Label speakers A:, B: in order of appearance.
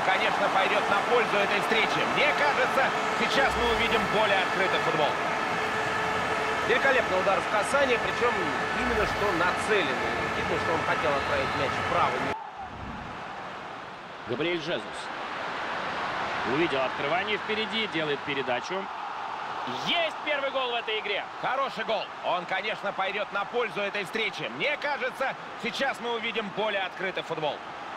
A: конечно, пойдет на пользу этой встречи. Мне кажется, сейчас мы увидим более открытый футбол.
B: Великолепный удар в касание, причем именно что нацеленный. Видно, что он хотел отправить мяч в правый.
C: Габриэль Жезус. Увидел открывание впереди, делает передачу. Есть первый гол в этой игре.
A: Хороший гол. Он, конечно, пойдет на пользу этой встречи. Мне кажется, сейчас мы увидим более открытый футбол.